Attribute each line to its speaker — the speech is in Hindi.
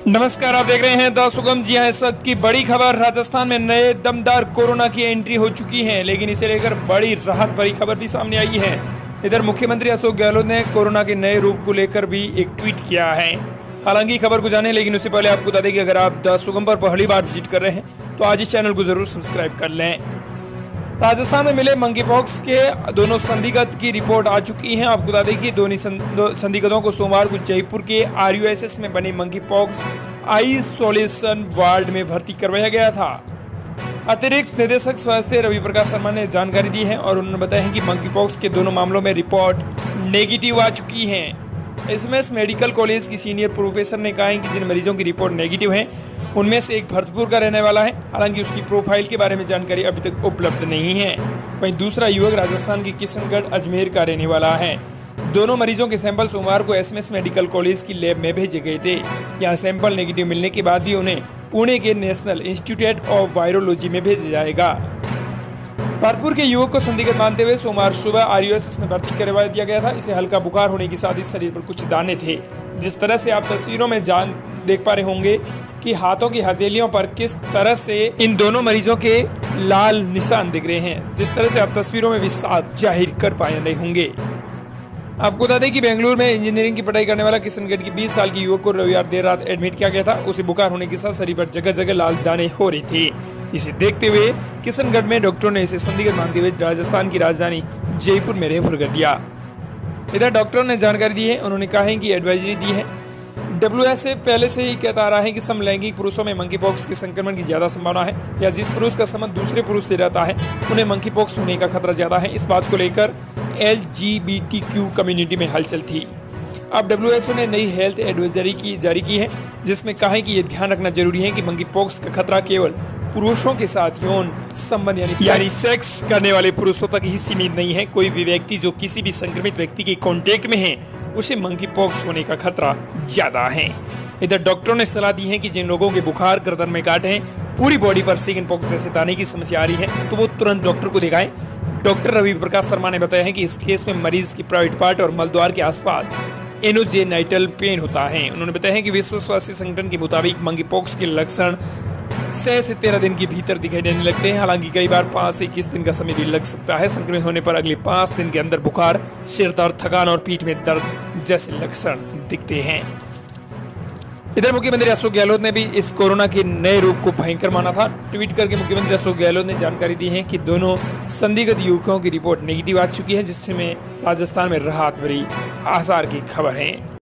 Speaker 1: नमस्कार, आप देख रहे हैं द सुगम। जी हां, इस वक्त की बड़ी खबर, राजस्थान में नए दमदार कोरोना की एंट्री हो चुकी है, लेकिन इसे लेकर बड़ी राहत भरी खबर भी सामने आई है। इधर मुख्यमंत्री अशोक गहलोत ने कोरोना के नए रूप को लेकर भी एक ट्वीट किया है। हालांकि खबर को जाने, लेकिन उससे पहले आपको बता दें कि अगर आप द सुगम पर पहली बार विजिट कर रहे हैं तो आज इस चैनल को जरूर सब्सक्राइब कर लें। राजस्थान में मिले मंकी पॉक्स के दोनों संदिग्ध की रिपोर्ट आ चुकी है। आपको बता दें कि दोनों संदिग्धों को सोमवार को जयपुर के RUSS में बने मंकी पॉक्स आइसोलेशन वार्ड में भर्ती करवाया गया था। अतिरिक्त निदेशक स्वास्थ्य रवि प्रकाश शर्मा ने जानकारी दी है और उन्होंने बताया है कि मंकी पॉक्स के दोनों मामलों में रिपोर्ट नेगेटिव आ चुकी है। SMS मेडिकल कॉलेज की सीनियर प्रोफेसर ने कहा है कि जिन मरीजों की रिपोर्ट नेगेटिव है उनमें से एक भरतपुर का रहने वाला है। हालांकि उसकी प्रोफाइल के बारे में जानकारी अभी तक उपलब्ध नहीं है। वहीं दूसरा युवक राजस्थान के किशनगढ़ अजमेर का रहने वाला है। दोनों मरीजों के सैंपल सोमवार को SMS मेडिकल कॉलेज की लैब में भेजे गए थे। यहां सैंपल नेगेटिव मिलने के बाद भी उन्हें पुणे के नेशनल इंस्टीट्यूट ऑफ वायरोलॉजी में भेजा जाएगा। भरतपुर के युवक को संदिग्ध मानते हुए सोमवार सुबह RUSS में भर्ती करवा दिया गया था। इसे हल्का बुखार होने के साथ ही शरीर पर कुछ दाने थे। जिस तरह से आप तस्वीरों में देख पा रहे होंगे कि हाथों की हथेलियों पर किस तरह से इन दोनों मरीजों के लाल निशान दिख रहे हैं, जिस तरह से आप तस्वीरों में भी साफ जाहिर कर पाए रहे होंगे। आपको बता दें कि बेंगलुरु में इंजीनियरिंग की पढ़ाई करने वाला किशनगढ़ की 20 साल की युवक को रविवार देर रात एडमिट किया गया था। उसे बुखार होने के साथ शरीर पर जगह जगह लाल दाने हो रहे थे। इसे देखते हुए किशनगढ़ में डॉक्टरों ने इसे संदिग्ध मानते हुए राजस्थान की राजधानी जयपुर में रेफर कर दिया। इधर डॉक्टरों ने जानकारी दी है, उन्होंने कहा है कि एडवाइजरी दी है। WSA पहले से ही कहता आ रहा है कि समलैंगिक पुरुषों में मंकी पॉक्स के संक्रमण की ज्यादा संभावना है, या जिस पुरुष का संबंध दूसरे पुरुष से रहता है उन्हें मंकी पॉक्स होने का खतरा ज्यादा है। इस बात को लेकर LGBTQ कम्युनिटी में हलचल थी। अब WHO ने नई हेल्थ एडवाइजरी जारी की है, जिसमें कहा है कि यह ध्यान रखना जरूरी है कि मंकी पॉक्स का खतरा केवल पुरुषों के साथ यौन संबंध यानी सेक्स करने वाले पुरुषों तक ही सीमित नहीं है। कोई भी व्यक्ति जो किसी भी संक्रमित व्यक्ति के कांटेक्ट में है उसे मंकी पॉक्स होने का खतरा ज्यादा है। इधर डॉक्टरों ने सलाह दी है कि जिन लोगों के बुखार, गर्दन में गांठ हैं, पूरी बॉडी पर चिकन पॉक्स जैसे दाने की समस्या आ रही है तो वो तुरंत डॉक्टर को दिखाएं। डॉक्टर रवि प्रकाश शर्मा ने बताया है कि इस केस में मरीज की प्राइवेट पार्ट और मलद्वार के आसपास एनोजेनाइटल पेन होता है। उन्होंने बताया है कि विश्व स्वास्थ्य संगठन के मुताबिक मंकी पॉक्स के लक्षण 6 से 13 दिन के भीतर दिखाई देने लगते हैं। हालांकि कई बार 5 से 21 दिन का समय भी लग सकता है। संक्रमित होने पर अगले 5 दिन के अंदर बुखार, सिर दर्द, थकान और पीठ में दर्द जैसे लक्षण दिखते हैं। इधर मुख्यमंत्री अशोक गहलोत ने भी इस कोरोना के नए रूप को भयंकर माना था। ट्वीट करके मुख्यमंत्री अशोक गहलोत ने जानकारी दी है कि दोनों संदिग्ध युवकों की रिपोर्ट नेगेटिव आ चुकी है, जिसमें राजस्थान में राहत भरी आसार की खबर है।